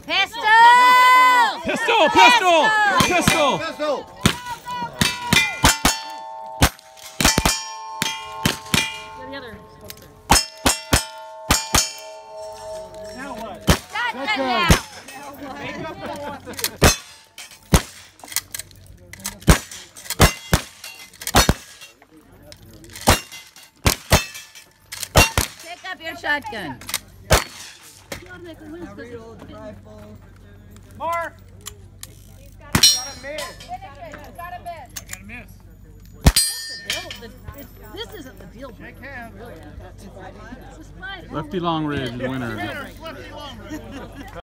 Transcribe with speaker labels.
Speaker 1: Pistol!
Speaker 2: Pistol! Pistol! Pistol!
Speaker 3: Pistol!
Speaker 1: The other.
Speaker 4: Now what?
Speaker 1: Shotgun now!
Speaker 4: Make up what I want to do.
Speaker 1: Pick up your shotgun.
Speaker 4: Mark! Got a miss.
Speaker 1: This isn't the deal breaker.
Speaker 4: Shake hands.
Speaker 1: Really. It's just fine.
Speaker 2: Lefty Long Ridge, winner.
Speaker 4: Lefty Long Ridge.